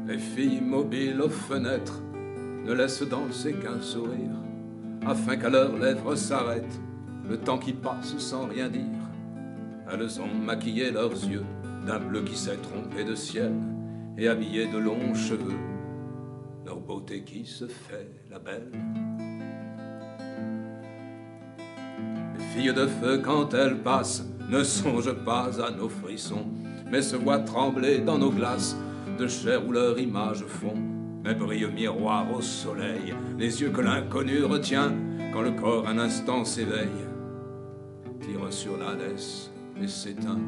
Les filles immobiles aux fenêtres ne laissent danser qu'un sourire, afin qu'à leurs lèvres s'arrête le temps qui passe sans rien dire. Elles ont maquillé leurs yeux d'un bleu qui s'est trompé de ciel et habillé de longs cheveux leur beauté qui se fait la belle. Les filles de feu, quand elles passent, ne songent pas à nos frissons, mais se voient trembler dans nos glaces de chair où leur image fond. Mais brille miroir au soleil les yeux que l'inconnu retient quand le corps un instant s'éveille, tire sur la laisse et s'éteint.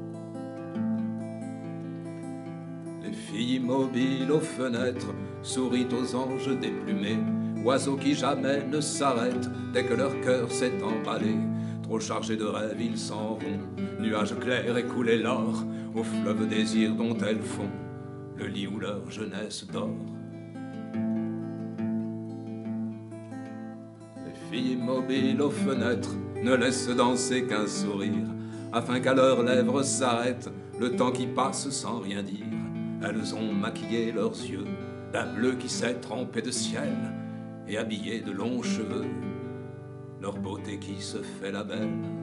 Les filles immobiles aux fenêtres sourient aux anges déplumés, oiseaux qui jamais ne s'arrêtent dès que leur cœur s'est emballé. Trop chargés de rêves, ils s'en vont, nuages clairs et couler l'or, au fleuve désir dont elles font le lit où leur jeunesse dort. Les filles immobiles aux fenêtres ne laissent danser qu'un sourire, afin qu'à leurs lèvres s'arrête le temps qui passe sans rien dire. Elles ont maquillé leurs yeux d'un bleu qui s'est trempé de ciel et habillé de longs cheveux leur beauté qui se fait la belle.